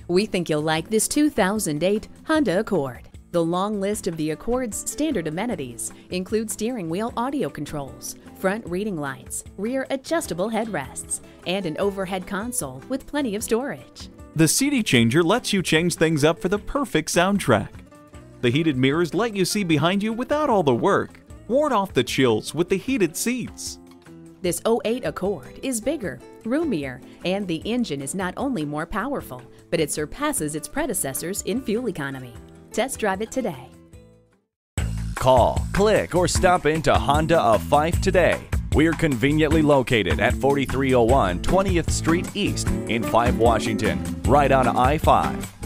We think you'll like this 2008 Honda Accord. The long list of the Accord's standard amenities includes steering wheel audio controls, front reading lights, rear adjustable headrests, and an overhead console with plenty of storage. The CD changer lets you change things up for the perfect soundtrack. The heated mirrors let you see behind you without all the work. Ward off the chills with the heated seats. This '08 Accord is bigger, roomier, and the engine is not only more powerful, but it surpasses its predecessors in fuel economy. Test drive it today. Call, click, or stop into Honda of Fife today. We're conveniently located at 4301 20th Street East in Fife, Washington, right on I-5.